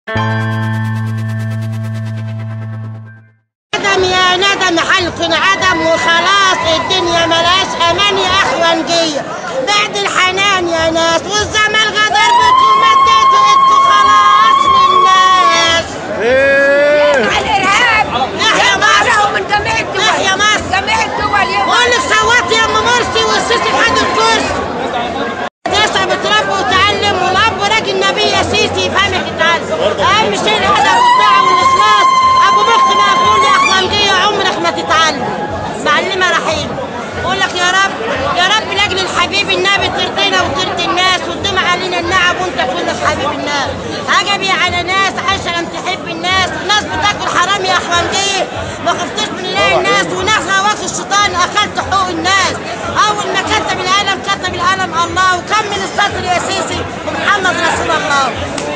ندم يا ندم حلق عدم وخلاص الدنيا ملاش امان يا اخوانجيه بعد الحنان يا ناس والزمن غدر بكم مديتوا انتوا خلاص للناس. الارهاب احيا مصر من جميع الدول، احيا مصر جميع الدول. قول لك صوتي يا ام مرسي والسيسي خد الكرسي. تسعى بتربي وتعلم والاب راجل النبي يا سيسي يفهمك يتعلم. اهم شيء الادب والطاعه والاخلاص. ابو مخ مقفول يا اخوانجيه عمرك ما تتعلم. معلمه رحيم بقول لك يا رب يا رب لاجل الحبيب النبي ترضينا وترضي الناس وتدوم علينا النعم وانت كلك حبيب الناس. عجبي على ناس عايشه لم تحب الناس وناس بتاكل حرام يا اخوانجيه ما خفتش من اله الناس وناس غواص الشيطان اخذت حقوق الناس. اول ما كتب القلم الله وكمل السطر يا سيسي ومحمد رسول الله.